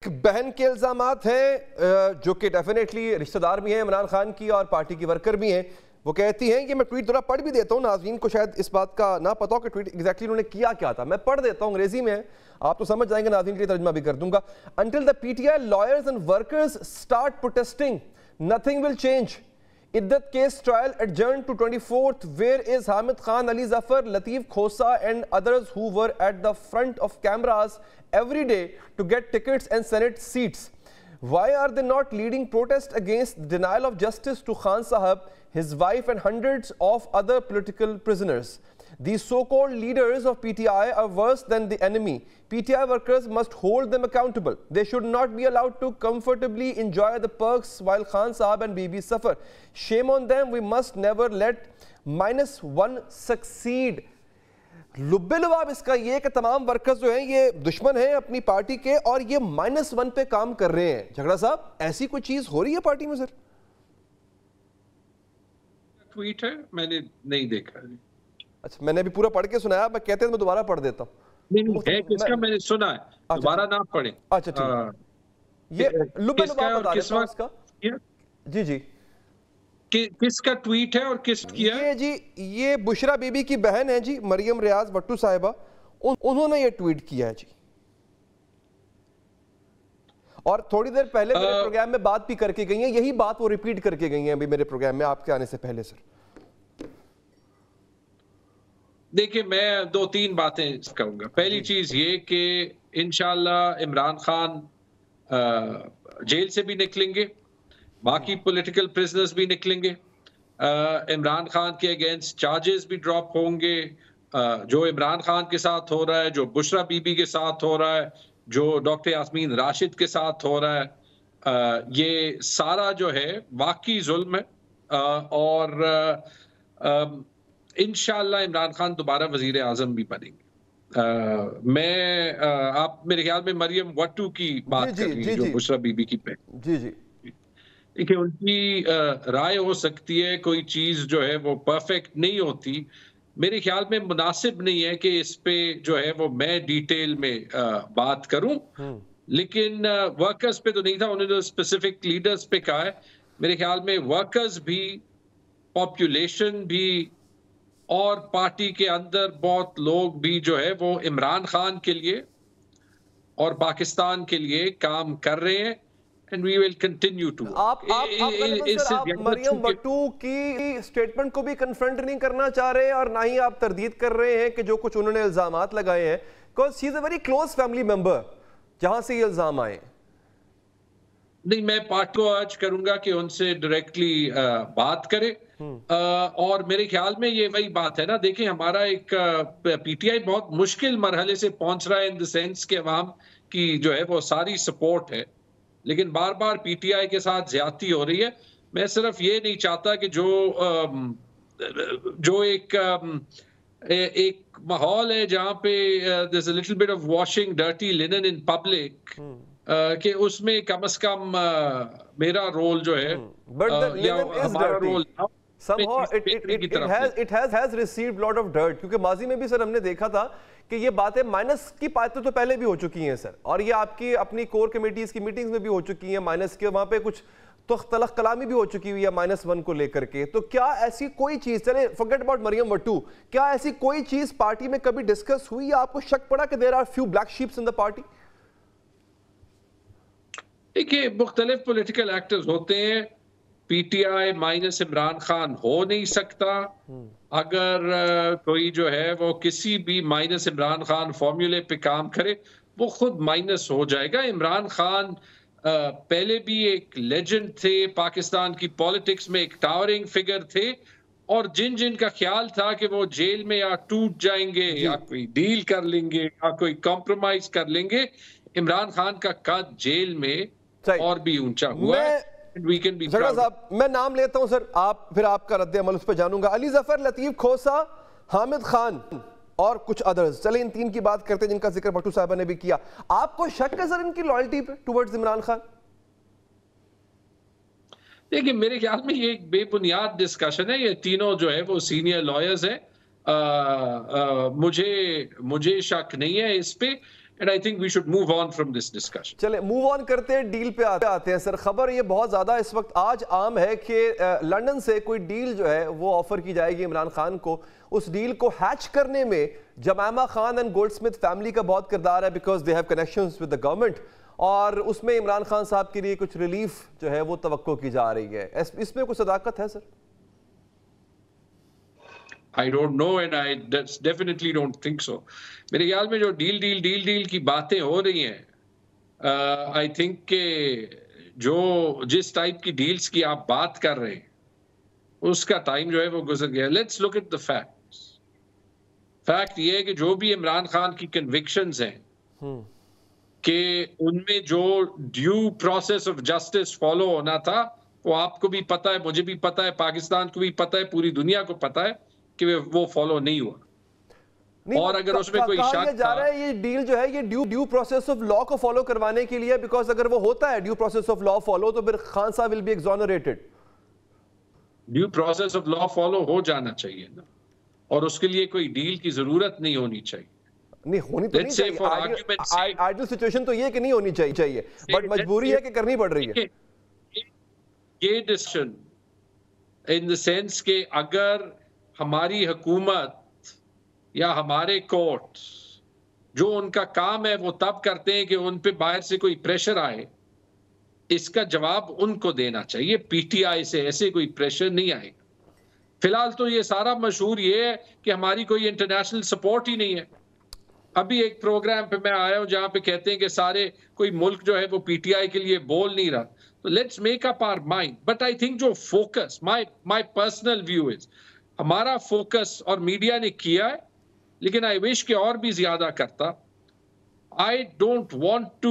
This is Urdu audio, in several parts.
ایک بہن کے الزامات ہیں جو کہ ڈیفینیٹلی رشتہ دار بھی ہیں عمران خان کی اور پارٹی کی ورکر بھی ہیں. وہ کہتی ہیں کہ میں ٹویٹ ذرا پڑھ بھی دیتا ہوں, ناظرین کو شاید اس بات کا نہ پتا ہو کہ ٹویٹ ایگزیکٹلی انہوں نے کیا تھا. میں پڑھ دیتا ہوں, انگریزی میں ہے, آپ تو سمجھ جائیں گے, ناظرین کے لیے ترجمہ بھی کر دوں گا. Until the PTI lawyers and workers start protesting, nothing will change. Iddat case trial adjourned to 24th. Where is Hamid Khan, Ali Zafar, Lateef Khosa and others who were at the front of cameras every day to get tickets and Senate seats? Why are they not leading protests against denial of justice to Khan Sahab, his wife and hundreds of other political prisoners? These so-called leaders of PTI are worse than the enemy. PTI workers must hold them accountable. They should not be allowed to comfortably enjoy the perks while Khan Sahab and Bibi suffer. Shame on them. We must never let -1 succeed. لبے لباب اس کا یہ کہ تمام ورکرز جو ہیں یہ دشمن ہیں اپنی پارٹی کے اور یہ -1 پہ کام کر رہے ہیں. جھگڑا صاحب, ایسی کوئی چیز ہو رہی ہے پارٹی میں سر؟ ٹویٹ ہے, میں نے نہیں دیکھا. اچھا, میں نے بھی پورا پڑھ کے سنایا, میں کہتے ہیں میں دوبارہ پڑھ دیتا ہوں. ہے کس کا میں نے سنا ہے, دوبارہ نہ پڑھیں. اچھا ٹھیک, یہ لبے لباب بتا دیتا ہوں اس کا. جی جی, کس کا ٹویٹ ہے اور کس کیا؟ یہ جی یہ بشرا بی بی کی بہن ہے جی, مریم ریاض وٹو صاحبہ, انہوں نے یہ ٹویٹ کیا ہے جی. اور تھوڑی دیر پہلے میرے پروگرام میں بات بھی کر کے گئی ہیں, یہی بات وہ ریپیٹ کر کے گئی ہیں ابھی میرے پروگرام میں آپ کے آنے سے پہلے. سر دیکھیں, میں 2-3 باتیں کہوں گا. پہلی چیز یہ کہ انشاءاللہ عمران خان جیل سے بھی نکلیں گے, باقی پولیٹیکل پرزنرز بھی نکلیں گے, عمران خان کے اگینسٹ چارجز بھی ڈراپ ہوں گے. جو عمران خان کے ساتھ ہو رہا ہے, جو بشرا بی بی کے ساتھ ہو رہا ہے, جو ڈاکٹر یاسمین راشد کے ساتھ ہو رہا ہے, یہ سارا جو ہے واقعی ظلم ہے. اور انشاءاللہ عمران خان دوبارہ وزیر اعظم بھی بنیں گے. میں آپ میرے خیال میں مریم وٹو کی بات کر رہی ہیں, جو بشرا بی بی کی بہن. جی جی, کہ ان کی رائے ہو سکتی ہے, کوئی چیز جو ہے وہ پرفیکٹ نہیں ہوتی. میرے خیال میں مناسب نہیں ہے کہ اس پہ جو ہے وہ میں ڈیٹیل میں بات کروں, لیکن ورکرز پہ تو نہیں تھا, انہوں نے اسپیسیفک لیڈرز پہ کہا ہے. میرے خیال میں ورکرز بھی, پاپولیشن بھی, اور پارٹی کے اندر بہت لوگ بھی جو ہے وہ عمران خان کے لیے اور پاکستان کے لیے کام کر رہے ہیں. And we will continue to. آپ مریم وٹو کی سٹیٹمنٹ کو بھی کنفرنٹ نہیں کرنا چاہ رہے اور نہ ہی آپ تردید کر رہے ہیں کہ جو کچھ انہوں نے الزامات لگائے ہیں, because she is a very close family member جہاں سے یہ الزام آئے. نہیں, میں پارٹی کو آج کروں گا کہ ان سے ڈائریکٹلی بات کرے. اور میرے خیال میں یہ وہی بات ہے نا, دیکھیں ہمارا ایک پی ٹی آئی بہت مشکل مرحلے سے پہنچ رہا ہے, ان دا سینس کہ عوام کی جو ہے وہ ساری سپورٹ ہے, لیکن بار بار پی ٹی آئی کے ساتھ زیادتی ہو رہی ہے. میں صرف یہ نہیں چاہتا کہ جو ایک ماحول ہے جہاں پہ there's a little bit of washing dirty linen in public, کہ اس میں کم از کم میرا رول جو ہے یا ہمارا role somehow it has received lot of dirt, کیونکہ ماضی میں بھی سر ہم نے دیکھا تھا کہ یہ باتیں مائنس کی باتیں تو پہلے بھی ہو چکی ہیں سر, اور یہ آپ کی اپنی کور کمیٹیز کی میٹنگز میں بھی ہو چکی ہیں مائنس کے, وہاں پہ کچھ تلخ کلامی بھی ہو چکی ہوئی ہے -1 کو لے کر کے. تو کیا ایسی کوئی چیز, چلے forget about مریم وٹو, کیا ایسی کوئی چیز پارٹی میں کبھی ڈسکس ہوئی یا آپ کو شک پڑا کہ there are few black sheeps in the party؟ دیکھیے, مختلف پولیٹیکل ایکٹرز ہوتے ہیں, P T I minus Imran Khan ہو نہیں سکتا. اگر کوئی جو ہے وہ کسی بھی مائنس عمران خان فارمولے پہ کام کرے وہ خود مائنس ہو جائے گا. عمران خان پہلے بھی ایک لیجنڈ تھے پاکستان کی پالیٹکس میں, ایک ٹاورنگ فگر تھے, اور جن کا خیال تھا کہ وہ جیل میں یا ٹوٹ جائیں گے یا کوئی ڈیل کر لیں گے یا کوئی کمپرومائز کر لیں گے, عمران خان کا قد جیل میں اور بھی اونچا ہوا ہے. جھگڑا صاحب, میں نام لیتا ہوں سر, آپ پھر آپ کا رد عمل اس پہ جانوں گا. علی ظفر, لطیف کھوسا, حامد خان اور کچھ ادرز. چلیں ان 3 کی بات کرتے ہیں جن کا ذکر بھٹو صاحبہ نے بھی کیا. آپ کو شک ہے سر ان کی لائلٹی پہ ٹورڈز عمران خان؟ دیکھیں, میرے خیال میں یہ ایک بے بنیاد ڈسکشن ہے. یہ تینوں جو ہے وہ سینئر لائرز ہیں, مجھے شک نہیں ہے اس پہ. and I think we should move on from this discussion. چلے موو آن کرتے ہیں, ڈیل پہ آتے ہیں. سر خبر یہ بہت زیادہ اس وقت آج عام ہے کہ لنڈن سے کوئی ڈیل جو ہے وہ آفر کی جائے گی عمران خان کو. اس ڈیل کو ہیچ کرنے میں جمائمہ خان اینڈ گولڈ سمتھ فیملی کا بہت کردار ہے, because they have connections with the government, اور اس میں عمران خان صاحب کے لیے کچھ ریلیف جو ہے وہ توقع کی جا رہی ہے. اس میں کوئی صداقت ہے سر؟ I don't know and I definitely don't think so. میرے خیال میں جو ڈیل کی باتیں ہو رہی ہیں, I think کہ جو جس ٹائپ کی ڈیلز کی آپ بات کر رہے ہیں اس کا ٹائم جو ہے وہ گزر گیا. Let's look at the facts. Fact یہ ہے کہ جو بھی عمران خان کی کنوکشنز ہیں کہ ان میں جو due process of justice follow ہونا تھا وہ آپ کو بھی پتا ہے, مجھے بھی پتا ہے, پاکستان کو بھی پتا ہے, پوری دنیا کو پتا ہے کہ وہ فالو نہیں ہوا. اور اگر اس میں کوئی شک جا رہا ہے یہ ڈیل جو ہے یہ ڈیو پروسیس آف لا کو فالو کروانے کے لیے, بیکاز اگر وہ ہوتا ہے due process of law follow تو پھر خان صاحب will be exonerated. Due process of law follow ہو جانا چاہیے نا, اور اس کے لیے کوئی ڈیل کی ضرورت نہیں ہونی چاہیے. نہیں ہونی تو نہیں چاہیے, آئیڈل سچویشن تو یہ کہ نہیں ہونی چاہیے, بٹ مجبوری ہے کہ کرنی پڑ رہی ہے. یہ ڈیسیژن ان دا سینس کہ اگر ہماری حکومت یا ہمارے کورٹ جو ان کا کام ہے وہ تب کرتے ہیں کہ ان پہ باہر سے کوئی پریشر آئے, اس کا جواب ان کو دینا چاہیے. پی ٹی آئی سے ایسے کوئی پریشر نہیں آئے گا. فی الحال تو یہ سارا مشہور یہ ہے کہ ہماری کوئی انٹرنیشنل سپورٹ ہی نہیں ہے. ابھی ایک پروگرام پہ میں آیا ہوں جہاں پہ کہتے ہیں کہ سارے کوئی ملک جو ہے وہ پی ٹی آئی کے لیے بول نہیں رہا. تو let's make up our mind. But I think جو focus my personal view is, ہمارا فوکس اور میڈیا نے کیا ہے, لیکن آئی وش کہ اور بھی زیادہ کرتا. I don't want to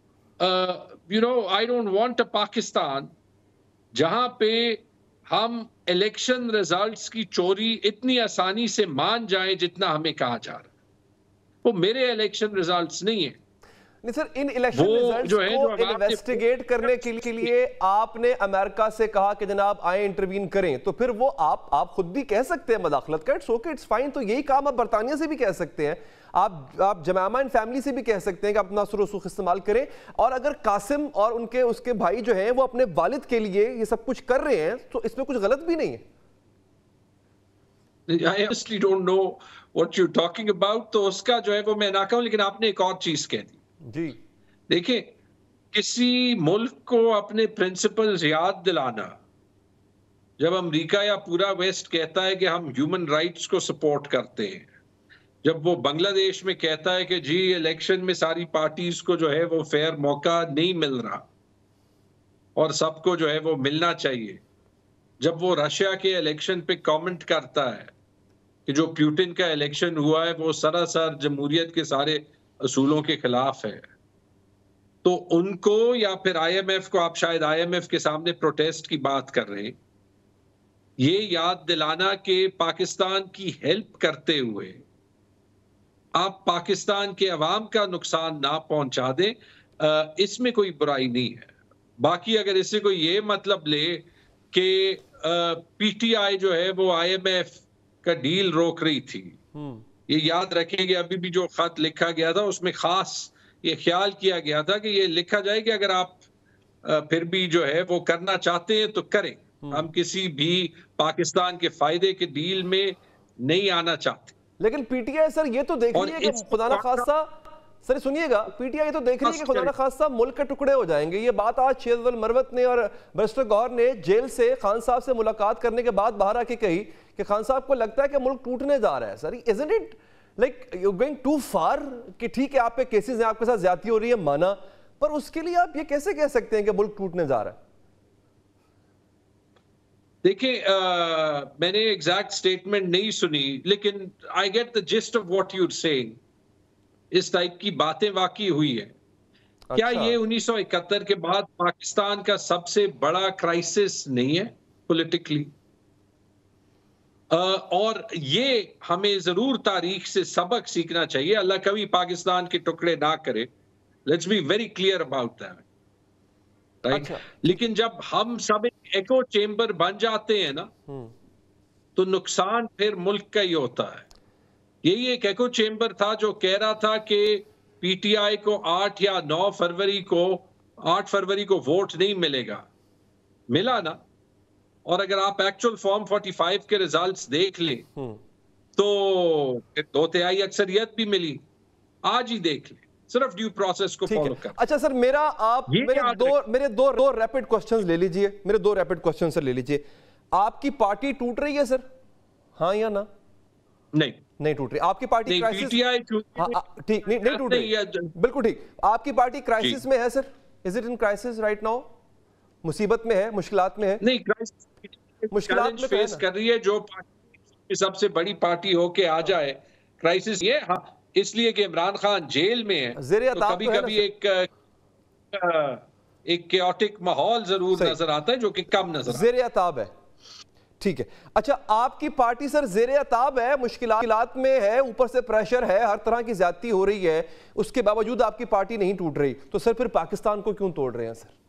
I don't want a Pakistan جہاں پہ ہم الیکشن ریزلٹس کی چوری اتنی آسانی سے مان جائیں جتنا ہمیں کہا جا رہا ہے. وہ میرے الیکشن ریزلٹس نہیں ہیں. نہیں سر, ان الیکشن ریزلٹس کو انویسٹیگیٹ کرنے کے لیے آپ نے امریکہ سے کہا کہ جناب آئیں انٹروین کریں, تو پھر وہ آپ خود بھی کہہ سکتے ہیں مداخلت کا, اٹس اوکے, اٹس فائن. تو یہی کام آپ برطانیہ سے بھی کہہ سکتے ہیں, آپ جمائمہ اینڈ فیملی سے بھی کہہ سکتے ہیں کہ اپنا اثر و رسوخ استعمال کریں. اور اگر قاسم اور اس کے بھائی جو ہیں وہ اپنے والد کے لیے یہ سب کچھ کر رہے ہیں تو اس میں کچھ غلط بھی نہیں ہے. I honestly don't know what you're talking about. تو اس کا جو ہے وہ میں نہ کہوں, لیکن آپ نے ایک اور چیز کہہ دی. جی دیکھیں, کسی ملک کو اپنے پرنسپلز یاد دلانا, جب امریکہ یا پورا ویسٹ کہتا ہے کہ ہم ہیومن رائٹس کو سپورٹ کرتے ہیں, جب وہ بنگلہ دیش میں کہتا ہے کہ جی الیکشن میں ساری پارٹیز کو جو ہے وہ فیئر موقع نہیں مل رہا اور سب کو جو ہے وہ ملنا چاہیے, جب وہ رشیا کے الیکشن پہ کامنٹ کرتا ہے کہ جو پیوٹن کا الیکشن ہوا ہے وہ سراسر جمہوریت کے سارے اصولوں کے خلاف ہے, تو ان کو یا پھر آئی ایم ایف کو, آپ شاید آئی ایم ایف کے سامنے پروٹیسٹ کی بات کر رہے ہیں, یہ یاد دلانا کہ پاکستان کی ہیلپ کرتے ہوئے آپ پاکستان کے عوام کا نقصان نہ پہنچا دیں, اس میں کوئی برائی نہیں ہے. باقی اگر اس سے کوئی یہ مطلب لے کہ پی ٹی آئی جو ہے وہ آئی ایم ایف کا ڈیل روک رہی تھی, یہ یاد رکھیں کہ ابھی بھی جو خط لکھا گیا تھا اس میں خاص یہ خیال کیا گیا تھا کہ یہ لکھا جائے کہ اگر آپ پھر بھی جو ہے وہ کرنا چاہتے ہیں تو کریں, ہم کسی بھی پاکستان کے فائدے کے ڈیل میں نہیں آنا چاہتے. لیکن پی ٹی آئی سر یہ تو دیکھ رہی ہے کہ خدا نہ خواستہ, سر سنیے گا, پی ٹی آئی تو دیکھ رہی ہے کہ خدا نہ خواستہ ملک کے ٹکڑے ہو جائیں گے. یہ بات آج شیخ المروت نے اور برسٹر گور نے جیل سے خان صاحب سے ملاقات کرنے کے بعد باہر آ کے کہی کہ خان صاحب کو لگتا ہے کہ ملک ٹوٹنے جا رہا ہے. سر isn't it like you're going too far کہ ٹھیک ہے آپ پہ کیسز ہیں, آپ کے ساتھ زیادتی ہو رہی ہے, مانا, پر اس کے لیے آپ یہ کیسے کہہ سکتے ہیں کہ ملک ٹوٹنے جا رہا ہے؟ دیکھیں, میں نے ایگزیکٹ سٹیٹمنٹ نہیں سنی, لیکن I get the gist of what you're saying. اس ٹائپ کی باتیں واقعی ہوئی ہیں. کیا یہ 1971 کے بعد پاکستان کا سب سے بڑا کرائسس نہیں ہے پولیٹیکلی؟ اور یہ ہمیں ضرور تاریخ سے سبق سیکھنا چاہیے. اللہ کبھی پاکستان کے ٹکڑے نہ کرے. Let's be very clear about that. لیکن جب ہم سب ایکو چیمبر بن جاتے ہیں نا تو نقصان پھر ملک کا ہی ہوتا ہے. یہی ایک ایکو چیمبر تھا جو کہہ رہا تھا کہ پی ٹی آئی کو 8 یا 9 فروری کو 8 فروری کو ووٹ نہیں ملے گا. ملا نا. اور اگر آپ ایکچوئل فارم 45 کے ریزلٹس دیکھ لیں تو 2/3 اکثریت بھی ملی. آج ہی دیکھ لیں, صرف ڈیو پروسیس کو فالو کر. اچھا سر, میرے دو ریپڈ کوسچنز لے لیجئے, میرے 2 ریپڈ کوسچن سر لے لیجئے. آپ کی پارٹی ٹوٹ رہی ہے سر, ہاں یا نا؟ نہیں ٹوٹ رہی. آپ کی پارٹی کرائسس ٹھیک نہیں ٹوٹ رہی, بالکل ٹھیک. آپ کی پارٹی کرائسس میں ہے sir, is it in crisis right now? مصیبت میں ہے, مشکلات میں ہے؟ نہیں, کرائسس فیس کر رہی ہے. جو پارٹی سب سے بڑی پارٹی ہو کے آ جائے کرائسس یہ, ہاں اس لیے کہ عمران خان جیل میں ہے, تو کبھی کبھی ایک کیوٹک ماحول ضرور نظر آتا ہے جو کہ کم نظر آتا ہے. زیر عتاب ہے, ٹھیک ہے. اچھا آپ کی پارٹی سر زیر عتاب ہے, مشکلات میں ہے, اوپر سے پریشر ہے, ہر طرح کی زیادتی ہو رہی ہے, اس کے باوجود آپ کی پارٹی نہیں ٹوٹ رہی, تو سر پھر پاکستان کو کیوں توڑ رہے ہیں سر؟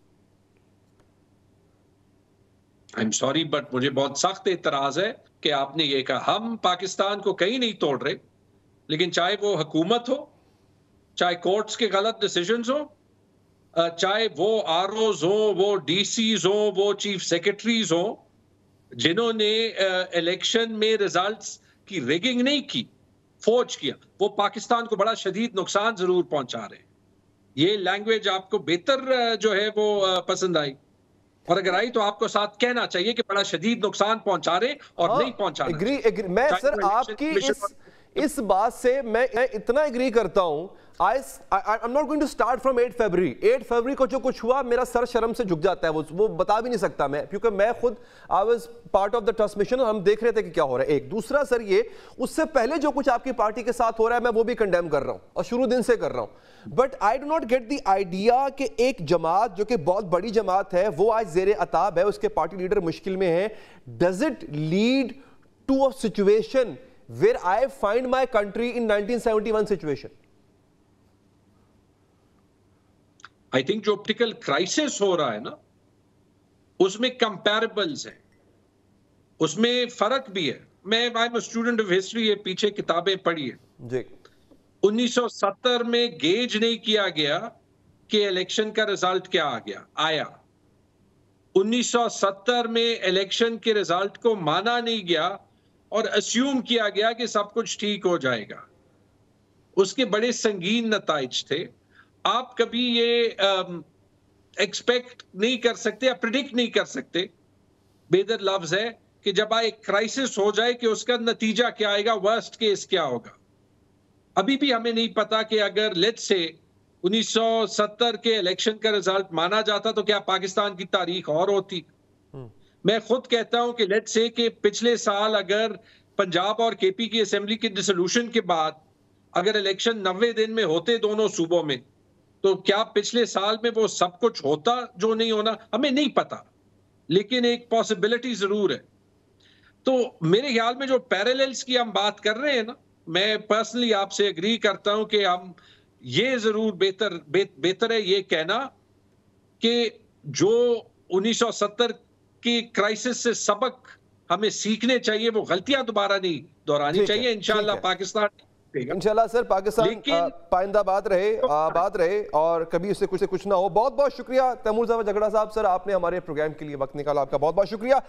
I'm sorry بٹ مجھے بہت سخت اعتراض ہے کہ آپ نے یہ کہا. ہم پاکستان کو کہیں نہیں توڑ رہے, لیکن چاہے وہ حکومت ہو, چاہے کورٹس کے غلط ڈیسیژنز ہو, چاہے وہ آر اوز ہو, وہ ڈی سیز ہو, وہ چیف سیکرٹریز ہو, جنہوں نے الیکشن میں ریزلٹس کی ریگنگ نہیں کی, فوج کیا, وہ پاکستان کو بڑا شدید نقصان ضرور پہنچا رہے ہیں. یہ لینگویج آپ کو بہتر جو ہے وہ پسند آئی, اور اگر آئی تو آپ کو ساتھ کہنا چاہیے کہ بڑا شدید نقصان پہنچا رہے اور نہیں پہنچانا. میں سر آپ کی اس بات سے میں اتنا ایگری کرتا ہوں. I'm not going to start from 8 فیبری. 8 فیبری کو جو کچھ ہوا میرا سر شرم سے جھک جاتا ہے, وہ بتا بھی نہیں سکتا میں, کیونکہ میں خود I was part of the trust mission, اور ہم دیکھ رہے تھے کہ کیا ہو رہا ہے. ایک دوسرا سر یہ, اس سے پہلے جو کچھ آپ کی پارٹی کے ساتھ ہو رہا ہے میں وہ بھی کنڈیم کر رہا ہوں, اور شروع دن سے کر رہا ہوں. But I do not get the idea کہ ایک جماعت جو کہ بہت بڑی جماعت ہے وہ آج زیر عتاب ہے, اس کے پارٹی لیڈر مشکل میں ہیں. Does it lead to a situation where I find my country in 1971 situation? I think جو پولیٹیکل کرائسس ہو رہا ہے نا, اس میں کمپیریبلز ہیں, اس میں فرق بھی ہے. میں I am a student of history, یہ پیچھے کتابیں پڑھی ہیں جی. 1970 میں گیج نہیں کیا گیا کہ الیکشن کا رزلٹ کیا آیا. 1970 میں الیکشن کے رزلٹ کو مانا نہیں گیا اور اسیوم کیا گیا کہ سب کچھ ٹھیک ہو جائے گا. اس کے بڑے سنگین نتائج تھے. آپ کبھی یہ ایکسپیکٹ نہیں کر سکتے یا پریڈکٹ نہیں کر سکتے, بہتر لفظ ہے کہ جب ایک کرائسس ہو جائے کہ اس کا نتیجہ کیا آئے گا, ورسٹ کیس کیا ہوگا. ابھی بھی ہمیں نہیں پتا کہ اگر لیٹ سے 1970 کے الیکشن کا رزلٹ مانا جاتا تو کیا پاکستان کی تاریخ اور ہوتی. میں خود کہتا ہوں کہ لیٹ سے کہ پچھلے سال اگر پنجاب اور کے پی کی اسمبلی کی ڈسولوشن کے بعد اگر الیکشن 90 دن میں ہوتے دونوں صوبوں میں, تو کیا پچھلے سال میں وہ سب کچھ ہوتا جو نہیں ہونا, ہمیں نہیں پتا, لیکن ایک پاسبلٹی ضرور ہے. تو میرے خیال میں جو پیراللز کی ہم بات کر رہے ہیں نا, میں پرسنلی آپ سے اگری کرتا ہوں کہ ہم یہ ضرور بہتر ہے یہ کہنا کہ جو 1970 کی کرائسس سے سبق ہمیں سیکھنے چاہیے, وہ غلطیاں دوبارہ نہیں دہرانی چاہیے. انشاءاللہ پاکستان انشاءاللہ سر پاکستان پائندہ آباد رہے اور کبھی اس سے کچھ نہ ہو. بہت بہت شکریہ تیمور جھگڑا صاحب, سر آپ نے ہمارے پروگرام کے لیے وقت نکالا, آپ کا بہت بہت شکریہ.